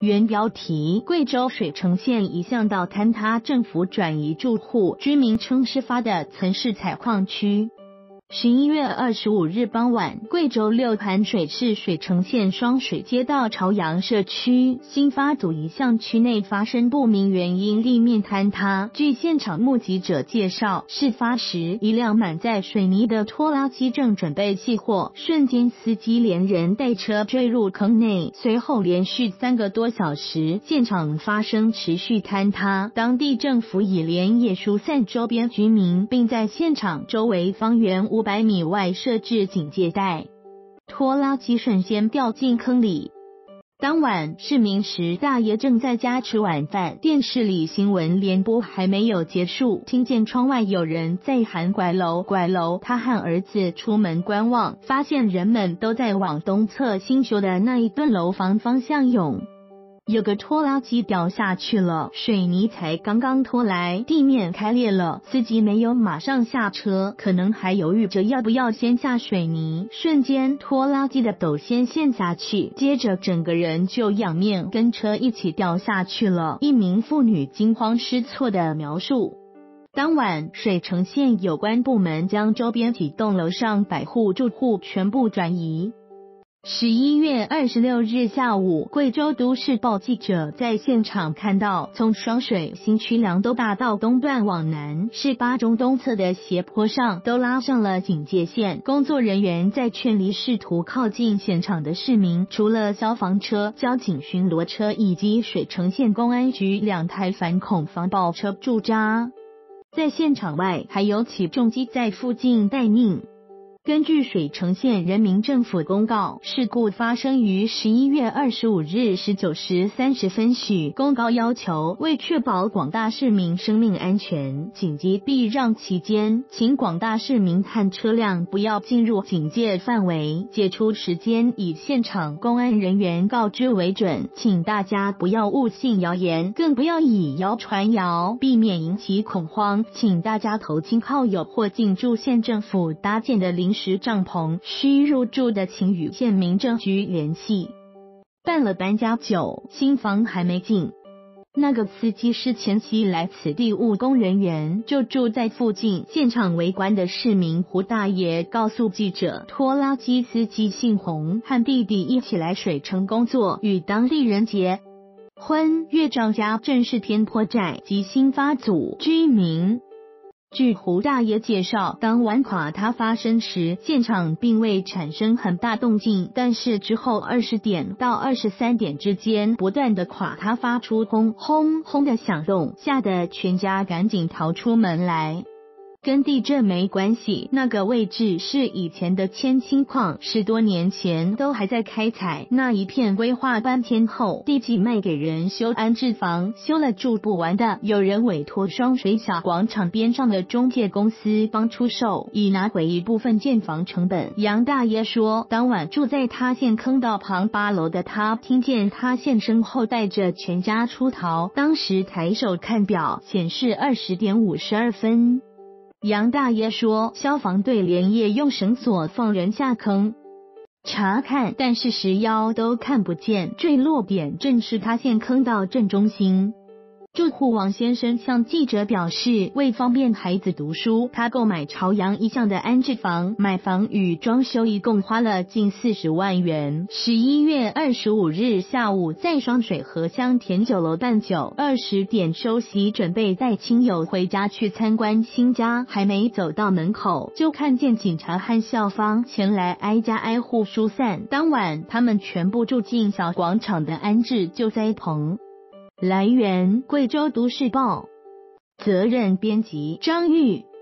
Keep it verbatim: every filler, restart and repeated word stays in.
原标题：贵州水城县一巷道坍塌，政府转移住户，居民称事发的曾是采矿区。十一月二十五日傍晚，贵州六盘水市水城县双水街道朝阳社区新发组一巷区内发生不明原因地面坍塌。据现场目击者介绍，事发时一辆满载水泥的拖拉机正准备卸货，瞬间司机连人带车坠入坑内，随后连续三个多小时，现场发生持续坍塌。当地政府已连夜疏散周边居民，并在现场周围方圆五百米外设置警戒带，拖拉机瞬间掉进坑里。当晚，市民石大爷正在家吃晚饭，电视里新闻联播还没有结束，听见窗外有人在喊拐楼拐楼。他和儿子出门观望，发现人们都在往东侧新修的那一栋楼房方向涌。有个拖拉机掉下去了，水泥才刚刚拖来，地面开裂了，司机没有马上下车，可能还犹豫着要不要先下水泥，瞬间拖拉机的斗先陷下去，接着整个人就仰面跟车一起掉下去了。一名妇女惊慌失措的描述。当晚，水城县有关部门将周边几栋楼上百户住户全部转移。十一月二十六日下午，贵州都市报记者在现场看到，从双水新区良都大道东段往南市八中东侧的斜坡上都拉上了警戒线，工作人员在劝离试图靠近现场的市民，除了消防车、交警巡逻车以及水城县公安局两台反恐防暴车驻扎，在现场外还有起重机在附近待命。根据水城县人民政府公告，事故发生于十一月二十五日十九时三十分许。公告要求，为确保广大市民生命安全，紧急避让期间，请广大市民和车辆不要进入警戒范围，解除时间以现场公安人员告知为准。请大家不要误信谣言，更不要以谣传谣，避免引起恐慌。请大家投亲靠友或进驻县政府搭建的临时帐篷，需入住的请与县民政局联系。办了搬家久，新房还没进。那个司机是前期来此地务工人员，就住在附近。现场围观的市民胡大爷告诉记者，拖拉机司机姓洪，和弟弟一起来水城工作，与当地人结婚。岳丈家正是天坡寨及新发组居民。据胡大爷介绍，当晚垮塌发生时，现场并未产生很大动静，但是之后二十点到二十三点之间，不断的垮塌发出轰轰轰的响动，吓得全家赶紧逃出门来。跟地震没关系，那个位置是以前的千青矿，十多年前都还在开采，那一片规划半天后，地基卖给人修安置房，修了住不完的，有人委托双水小广场边上的中介公司帮出售，以拿回一部分建房成本。杨大爷说，当晚住在塌陷坑道旁八楼的他，听见塌陷声后带着全家出逃，当时抬手看表，显示二十点五十二分。杨大爷说，消防队连夜用绳索放人下坑查看，但是十幺都看不见，坠落点正是塌陷坑道正中心。住户王先生向记者表示，为方便孩子读书，他购买朝阳一巷的安置房，买房与装修一共花了近四十万元。十一月二十五日下午，在双水河乡田九楼办酒，二十点休息，准备带亲友回家去参观新家，还没走到门口，就看见警察和校方前来挨家挨户疏散。当晚，他们全部住进小广场的安置救灾棚。来源：贵州都市报，责任编辑张玉。